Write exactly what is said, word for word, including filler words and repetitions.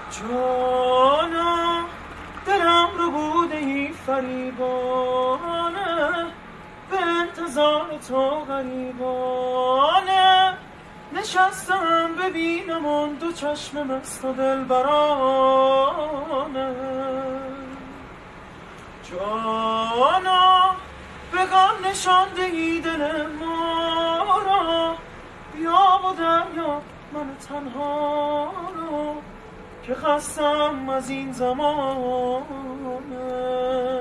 جانا دلم رو بوده ای فریبانه، به انتظار تو غریبانه، نشستم ببینم اون دو چشم مست و دلبرانه. جانا بگم نشانده ای دل ما را، بیا و دریا من تنها را، که خستم از این زمانه.